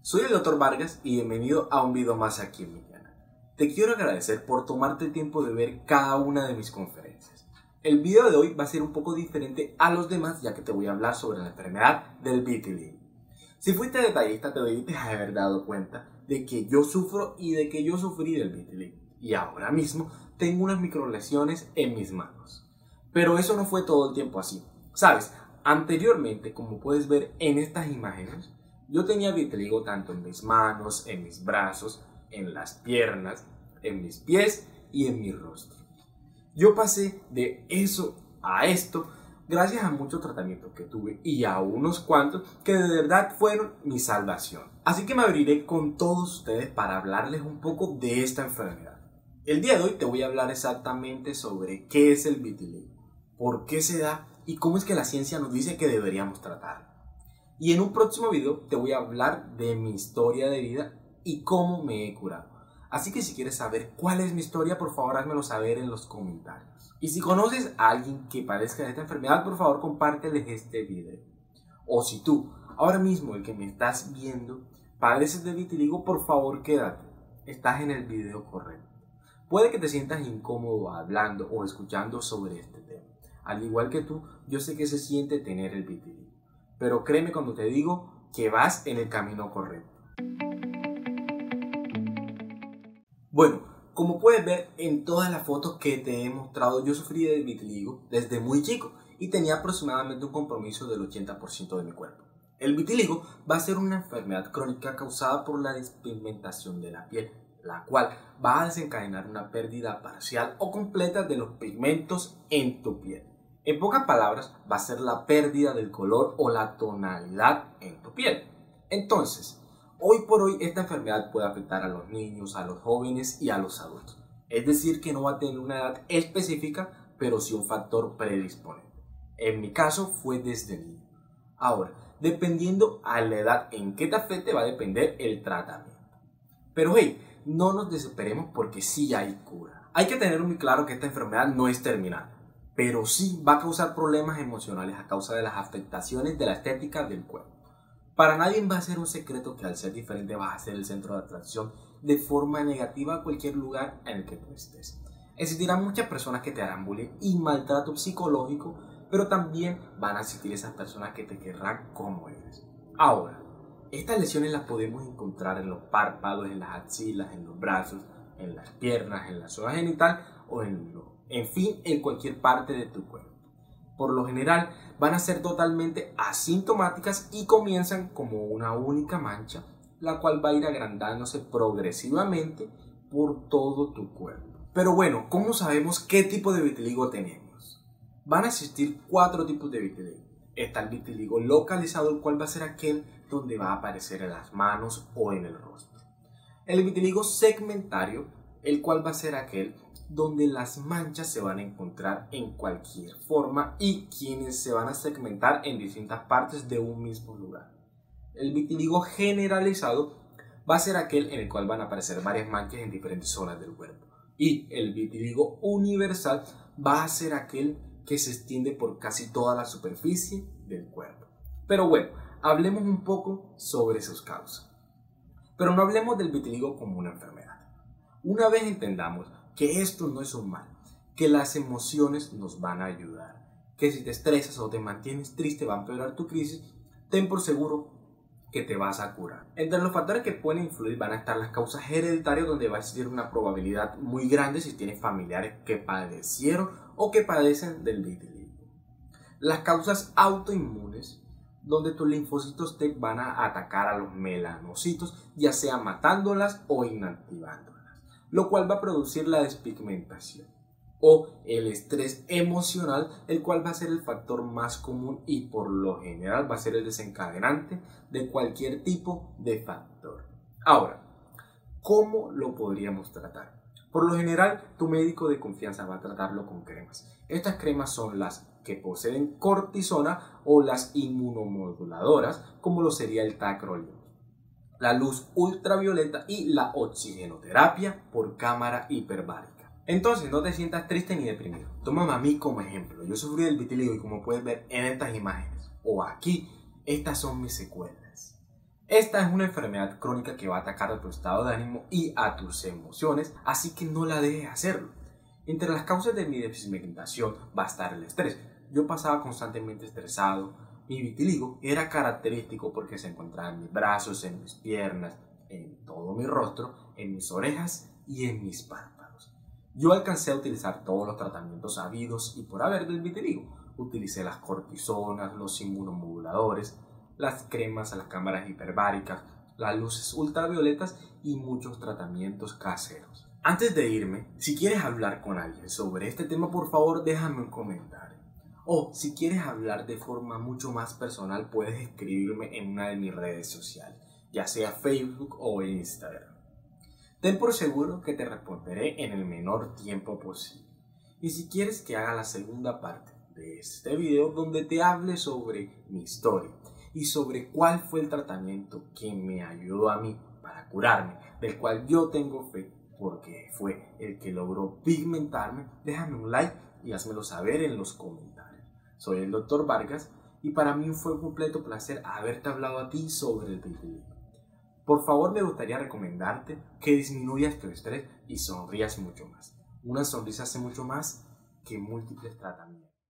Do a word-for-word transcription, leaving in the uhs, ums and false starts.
Soy el doctor Vargas y bienvenido a un video más aquí en mi canal. Te quiero agradecer por tomarte el tiempo de ver cada una de mis conferencias. El video de hoy va a ser un poco diferente a los demás, ya que te voy a hablar sobre la enfermedad del vitiligo. Si fuiste detallista te debiste haber dado cuenta de que yo sufro y de que yo sufrí del vitiligo. Y ahora mismo tengo unas microlesiones en mis manos. Pero eso no fue todo el tiempo así. ¿Sabes? Anteriormente, como puedes ver en estas imágenes, yo tenía vitiligo tanto en mis manos, en mis brazos, en las piernas, en mis pies y en mi rostro. Yo pasé de eso a esto gracias a muchos tratamientos que tuve y a unos cuantos que de verdad fueron mi salvación. Así que me abriré con todos ustedes para hablarles un poco de esta enfermedad. El día de hoy te voy a hablar exactamente sobre qué es el vitiligo, por qué se da y cómo es que la ciencia nos dice que deberíamos tratarlo. Y en un próximo video te voy a hablar de mi historia de vida y cómo me he curado. Así que si quieres saber cuál es mi historia, por favor házmelo saber en los comentarios. Y si conoces a alguien que padezca de esta enfermedad, por favor compárteles este video. O si tú, ahora mismo el que me estás viendo, padeces de vitiligo, por favor quédate. Estás en el video correcto. Puede que te sientas incómodo hablando o escuchando sobre este tema. Al igual que tú, yo sé que se siente tener el vitiligo. Pero créeme cuando te digo que vas en el camino correcto. Bueno, como puedes ver en todas las fotos que te he mostrado, yo sufrí de vitiligo desde muy chico y tenía aproximadamente un compromiso del ochenta por ciento de mi cuerpo. El vitiligo va a ser una enfermedad crónica causada por la despigmentación de la piel, la cual va a desencadenar una pérdida parcial o completa de los pigmentos en tu piel. En pocas palabras, va a ser la pérdida del color o la tonalidad en tu piel. Entonces, hoy por hoy esta enfermedad puede afectar a los niños, a los jóvenes y a los adultos. Es decir, que no va a tener una edad específica, pero sí un factor predisponente. En mi caso fue desde niño. Ahora, dependiendo a la edad en que te afecte, va a depender el tratamiento. Pero hey, no nos desesperemos porque sí hay cura. Hay que tener muy claro que esta enfermedad no es terminal, pero sí va a causar problemas emocionales a causa de las afectaciones de la estética del cuerpo. Para nadie va a ser un secreto que al ser diferente vas a ser el centro de atracción de forma negativa a cualquier lugar en el que tú estés. Existirán muchas personas que te harán bullying y maltrato psicológico, pero también van a existir esas personas que te querrán como eres. Ahora, estas lesiones las podemos encontrar en los párpados, en las axilas, en los brazos, en las piernas, en la zona genital o en lo En fin, en cualquier parte de tu cuerpo. Por lo general, van a ser totalmente asintomáticas y comienzan como una única mancha, la cual va a ir agrandándose progresivamente por todo tu cuerpo. Pero bueno, ¿cómo sabemos qué tipo de vitiligo tenemos? Van a existir cuatro tipos de vitiligo. Está el vitiligo localizado, el cual va a ser aquel donde va a aparecer en las manos o en el rostro. El vitiligo segmentario, el cual va a ser aquel donde las manchas se van a encontrar en cualquier forma y quienes se van a segmentar en distintas partes de un mismo lugar. El vitiligo generalizado va a ser aquel en el cual van a aparecer varias manchas en diferentes zonas del cuerpo. Y el vitiligo universal va a ser aquel que se extiende por casi toda la superficie del cuerpo. Pero bueno, hablemos un poco sobre sus causas. Pero no hablemos del vitiligo como una enfermedad. Una vez entendamos que esto no es un mal, que las emociones nos van a ayudar, que si te estresas o te mantienes triste va a empeorar tu crisis, ten por seguro que te vas a curar. Entre los factores que pueden influir van a estar las causas hereditarias, donde va a existir una probabilidad muy grande si tienes familiares que padecieron o que padecen del vitiligo. Las causas autoinmunes, donde tus linfocitos T van a atacar a los melanocitos, ya sea matándolas o inactivándolas, lo cual va a producir la despigmentación. O el estrés emocional, el cual va a ser el factor más común y por lo general va a ser el desencadenante de cualquier tipo de factor. Ahora, ¿cómo lo podríamos tratar? Por lo general, tu médico de confianza va a tratarlo con cremas. Estas cremas son las que poseen cortisona o las inmunomoduladoras, como lo sería el tacrolimus, la luz ultravioleta y la oxigenoterapia por cámara hiperbárica. Entonces no te sientas triste ni deprimido. Tómame a mí como ejemplo. Yo sufrí del vitiligo y como puedes ver en estas imágenes o aquí, estas son mis secuelas. Esta es una enfermedad crónica que va a atacar a tu estado de ánimo y a tus emociones, así que no la dejes hacerlo. Entre las causas de mi despigmentación va a estar el estrés. Yo pasaba constantemente estresado. Mi vitiligo era característico porque se encontraba en mis brazos, en mis piernas, en todo mi rostro, en mis orejas y en mis párpados. Yo alcancé a utilizar todos los tratamientos habidos y por haber del vitiligo. Utilicé las cortisonas, los inmunomoduladores, las cremas, las cámaras hiperbáricas, las luces ultravioletas y muchos tratamientos caseros. Antes de irme, si quieres hablar con alguien sobre este tema, por favor déjame un comentario. O si quieres hablar de forma mucho más personal, puedes escribirme en una de mis redes sociales, ya sea Facebook o Instagram. Ten por seguro que te responderé en el menor tiempo posible. Y si quieres que haga la segunda parte de este video donde te hable sobre mi historia y sobre cuál fue el tratamiento que me ayudó a mí para curarme, del cual yo tengo fe porque fue el que logró pigmentarme, déjame un like y házmelo saber en los comentarios. Soy el doctor Vargas y para mí fue un completo placer haberte hablado a ti sobre el vitiligo. Por favor, me gustaría recomendarte que disminuyas tu estrés y sonrías mucho más. Una sonrisa hace mucho más que múltiples tratamientos.